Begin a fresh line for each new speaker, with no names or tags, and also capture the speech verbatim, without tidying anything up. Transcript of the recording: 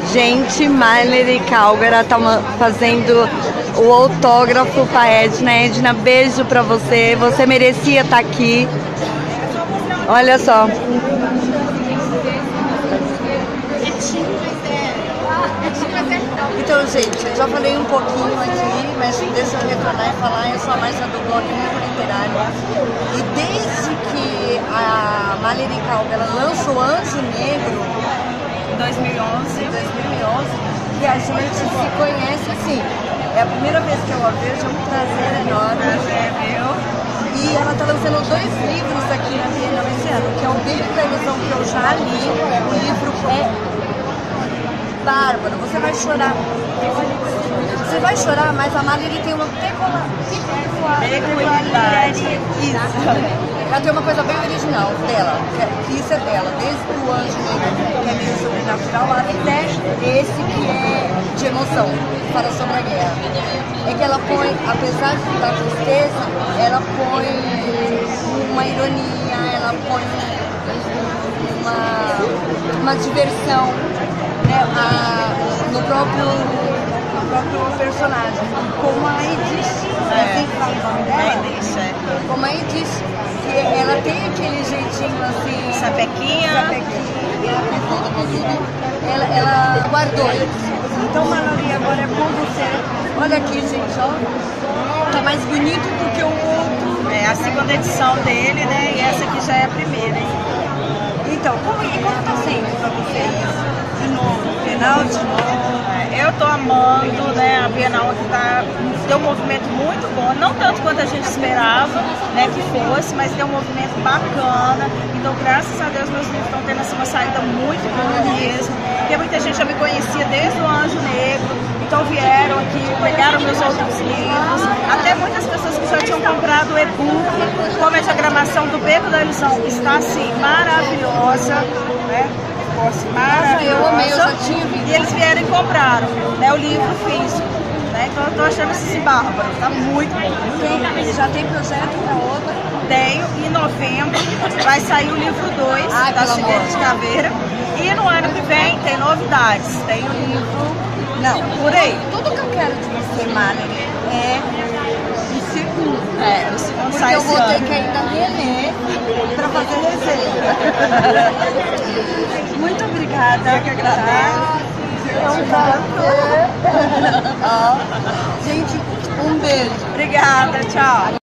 Gente, Mallory Calgara tá fazendo o autógrafo pra Edna. Edna, beijo pra você. Você merecia estar aqui. Olha só. Então, gente, eu já falei um pouquinho aqui, mas deixa eu retornar e falar. Eu sou a Márcia do blog Livro Literário. E desde que a Mallory Calgara lançou Anjo Negro, em dois mil e onze, que a gente se conhece assim. É a primeira vez que eu a vejo, é um prazer enorme.
Prazer, viu?
E ela está lançando dois livros aqui na Bienal esse ano, que é o Beco da Ilusão, que eu já li. O livro é bárbaro, você vai chorar. Você vai chorar, mas a Mallory tem uma
peculiaridade.
Isso. Ela tem uma coisa bem original dela, que isso é dela, desde o Anjo Negro, que é meio sobrenatural, até esse que é de emoção, que fala sobre a guerra. É que ela põe, apesar da tristeza, ela põe uma ironia, ela põe uma, uma diversão, né, a, no, próprio, no próprio personagem. Como a Edith, é assim que fala o nome dela?
Edith, é.
Como a Edith, que ela tem aquele jeitinho assim,
sapequinha,
sapequinha, com tudo, com tudo, ela, ela guardou isso. Então, Mallory, agora é com você. Olha aqui, gente, ó, tá mais bonito do que o outro.
É a segunda edição dele, né, e essa aqui já é a primeira, hein?
Então, como, e como tá sendo pra vocês? De novo, Bienal, de novo.
É, eu tô amando, né, a Bienal aqui tá, deu um movimento muito bom, não tanto quanto a gente esperava, né, que fosse, mas deu um movimento bacana. Então, graças a Deus, meus livros estão tendo assim, uma saída muito boa mesmo, porque muita gente já me conhecia desde o Anjo Negro, então vieram aqui, pegaram meus outros livros, até muitas pessoas que já tinham comprado o e-book, como a diagramação do Beco da Ilusão está assim, maravilhosa, né?
Nossa, eu amei, eu já tinha visto.
E eles vieram e compraram, né, o livro físico, né? Então eu tô achando esse bárbaro, tá muito bom.
Tem, já tem projeto para outra?
Tenho, em novembro vai sair o livro dois da Cidade de Caveira. E no ano que vem tem novidades, tem o livro, não, por aí.
Tudo que eu quero de você, Mallory, é o segundo.
É, o segundo
Porque
sai
eu vou
esse
ter
ano.
que ainda reler para fazer receita. Muito obrigada.
Eu que agradeço.
É um prazer. Gente, um beijo.
Obrigada, tchau.